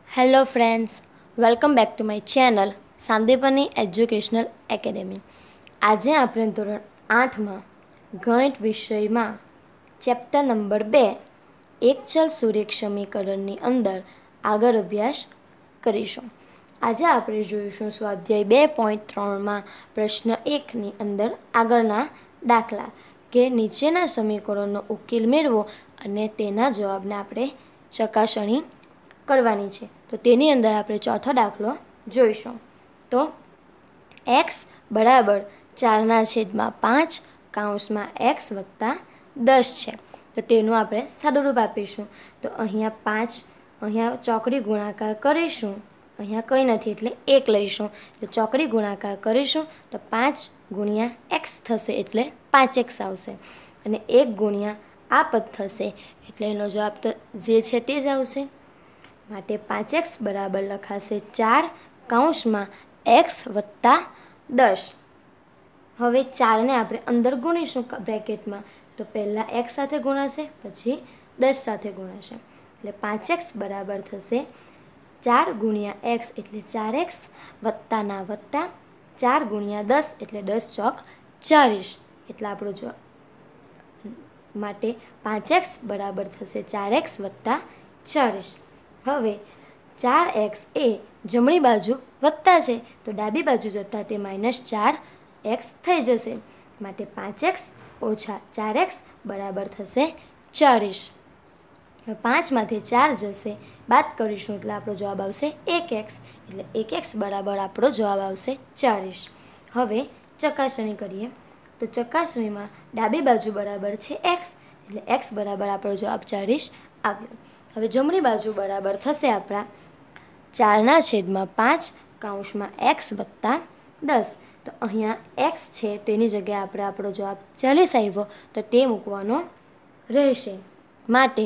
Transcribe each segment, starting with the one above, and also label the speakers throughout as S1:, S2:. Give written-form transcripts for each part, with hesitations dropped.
S1: Hello friends, welcome back to my channel Sandipani educational academy. આજે આપણે ધોરણ 8માં ગણિત વિષયમાં ચેપ્ટર નંબર 2 એકચલ સુરેખ સમીકરણની અંદર આગળ અભ્યાસ કરીશું. આજે આપણે જોઈશું સ્વાધ્યાય 2.3માં પ્રશ્ન 1ની અંદર આગળના દાખલા કે નીચેના સમીકરણનો ઉકેલ મેળવો અને તેના જવાબને આપણે ચકાસણી કરવાની છે. તો તેની અંદર આપણે ચોથો દાખલો જોઈશું. તો x બરાબર 4/5 કૌંસમાં x વત્તા 10 છે. તો તેનું આપણે સાદુરૂપ આપીશું. તો અહીંયા ચોકડી ગુણાકાર કરીશું. અહીંયા કંઈ નથી એટલે 1 લઈશું. એટલે ચોકડી ગુણાકાર કરીશું તો 5 ગુણ્યા x થશે એટલે 5x આવશે. અને 1 ગુણ્યા આ પદ થશે એટલે એનો જવાબ તો જે છે તે જ આવશે. માટે 5x બરાબર લખાશે 4 કૌંસમાં x વત્તા 10. હવે 4ને આપણે અંદર ગુણીશું બ્રેકેટમાં. તો પહેલાં x સાથે ગુણાશે પછી 10 સાથે ગુણાશે. એટલે 5x બરાબર થશે 4 ગુણ્યા x એટલે 4x વત્તાના વત્તા 4 ગુણ્યા 10 એટલે 10 ચોક 40. એટલે આપણો જો માટે 5x બરાબર થશે 4x વત્તા 40. હવે 4x એ જમણી બાજુ વત્તા છે તો ડાબી બાજુ જતાં તે -4x થઈ જશે. માટે 5x ઓછા 4x બરાબર થશે 40. 5માંથી 4 જશે, બાદ કરીશું એટલે આપણો જવાબ આવશે 1x. એટલે 1x બરાબર આપણો જવાબ આવશે 40. હવે ચકાસણી કરીએ તો ચકાસણીમાં ડાબી બાજુ બરાબર છે x એટલે x બરાબર આપણો જવાબ 40 આવ્યો. હવે જમણી બાજુ બરાબર થશે આપણા 4/5 કૌંસમાં x વત્તા 10. તો અહીંયા x છે તેની જગ્યાએ આપણે આપણો જવાબ 40 આવ્યો તો તે મૂકવાનો રહેશે. માટે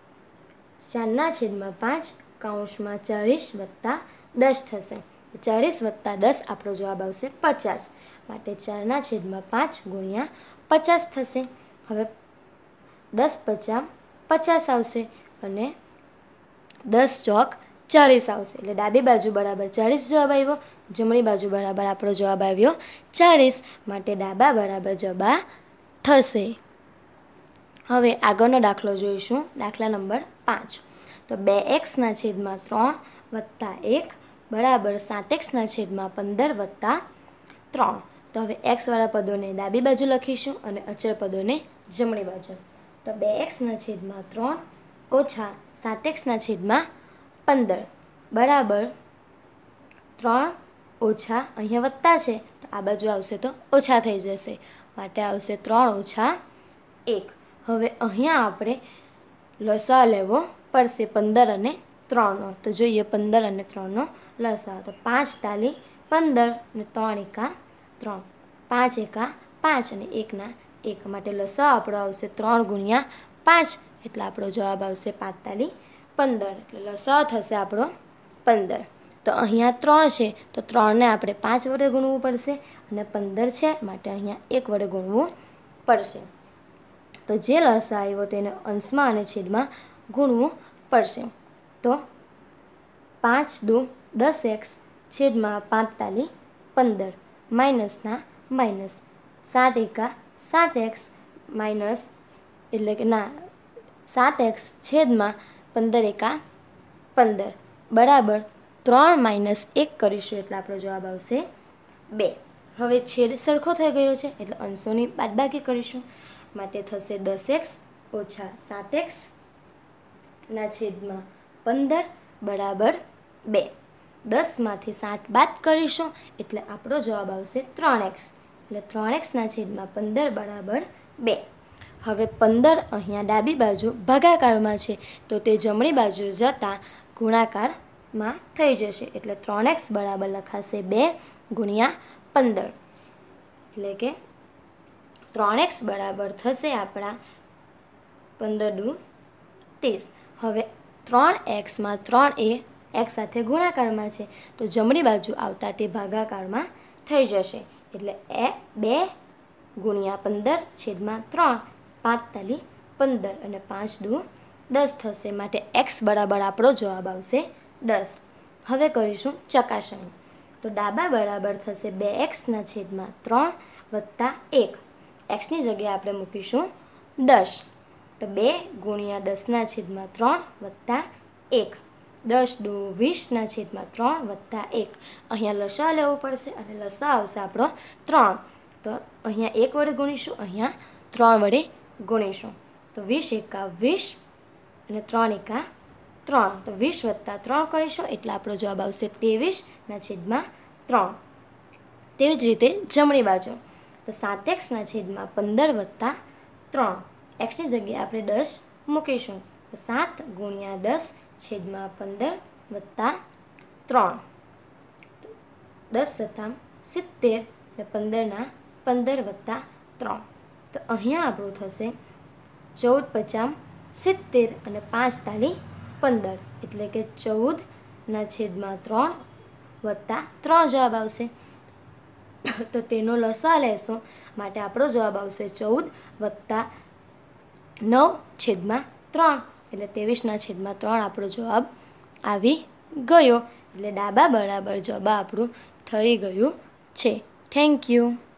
S1: 4/5 કૌંસમાં 40 વત્તા 10 થશે. તો 40 વત્તા 10 આપણો જવાબ આવશે 50. માટે 4/5 ગુણ્યા 50 થશે. હવે 10 × 50 આવશે અને 10 ચોક 40 આવશે. એટલે ડાબી બાજુ બરાબર 40 જવાબ આવ્યો, જમણી બાજુ બરાબર આપણો જવાબ આવ્યો 40. માટે ડાબા બરાબર જબા થશે. હવે આગળનો દાખલો જોઈશું. દાખલા નંબર 5. તો 2x/3 વત્તા 1 બરાબર 7x/15 વત્તા 3. તો હવે x વાળા પદોને ડાબી બાજુ લખીશું અને અચળ પદોને જમણી બાજુ. તો 2x/3 ઓછા 7x/15 બરાબર 3 ઓછા અહીંયા વત્તા છે તો આ બાજુ આવશે તો ઓછા થઈ જશે. માટે આવશે 3 - 1. હવે અહીંયા આપણે લસા લેવો પડશે 15 અને 3નો. તો જોઈએ 15 અને 3નો લસા. તો 5 તાલી 15 અને 3 એકા 3, 5 એકા 5 અને 1 1. માટે લસા આપણો આવશે 3 ગુણ્યા 5 એટલે આપણો જવાબ આવશે 5 તાલી 15. એટલે લસા થશે આપણો 15. તો અહીંયા 3 છે તો 3ને આપણે 5 વડે ગુણવું પડશે અને 15 છે માટે અહીંયા 1 વડે ગુણવું પડશે. તો જે લસા આવ્યો તેને અંશમાં અને છેદમાં ગુણવું પડશે. તો 5 દુ 10x છેદમાં 5 તાલી 15 માઇનસના માઇનસ 7 એકા 7x માઇનસ એટલે કે ના 7x છેદમાં 15 એકા 15 બરાબર 3 - 1 કરીશું એટલે આપણો જવાબ આવશે 2. હવે છેદ સરખો થઈ ગયો છે એટલે અંશોની બાદબાકી કરીશું. માટે થશે 10x ઓછા 7x ના છેદમાં 15 બરાબર 2. 10માંથી 7 બાદ કરીશું એટલે આપણો જવાબ આવશે 3x. એટલે 3x ના છેદમાં 15 બરાબર 2. હવે 15 અહીંયા ડાબી બાજુ ભાગાકારમાં છે તો તે જમણી બાજુ જતાં ગુણાકારમાં થઈ જશે. એટલે 3x બરાબર લખાશે 2 ગુણ્યા 15. એટલે કે 3x બરાબર થશે આપણા 15 દુ 30. હવે 3xમાં 3 એ x સાથે ગુણાકારમાં છે તો જમણી બાજુ આવતા તે ભાગાકારમાં થઈ જશે. એટલે 2 ગુણ્યા 15 છેદમાં 3 5 તાલી 15 અને 5 દુ 10 થશે. માટે x બરાબર આપણો જવાબ આવશે 10. હવે કરીશું ચકાસણી. તો ડાબા બરાબર થશે 2x/3 વત્તા 1. એક્સની જગ્યાએ આપણે મૂકીશું 10. તો 2 ગુણ્યા 10/3 વત્તા 1. 10 દુ 20/3 વત્તા 1. અહીંયા લસા લેવું પડશે અને લસા આવશે આપણો 3. તો અહીંયા 1 વડે ગુણીશું, અહીંયા 3 વડે ગુણીશું. તો 20 એકા 20 અને 3 એકા 3. તો 20 વત્તા 3 કરીશું એટલે આપણો જવાબ આવશે 23/3. તેવી જ રીતે જમણી બાજુ. તો 7x/15 વત્તા 3. એક્સની જગ્યાએ આપણે 10 મૂકીશું. તો 7 ગુણ્યા 10/15 વત્તા 3. 10 સત્તા 70 અને 15 વત્તા 3. તો અહીંયા આપણું થશે 14 × 50 70 અને 5 તાલી 15 એટલે કે 14/3 વત્તા 3 જવાબ આવશે. તો તેનો લસા લેશો માટે આપણો જવાબ આવશે 14 વત્તા 9/3 એટલે 23/3 આપણો જવાબ આવી ગયો. એટલે ડાબા બરાબર જવાબ આપણું થઈ ગયું છે. Thank you.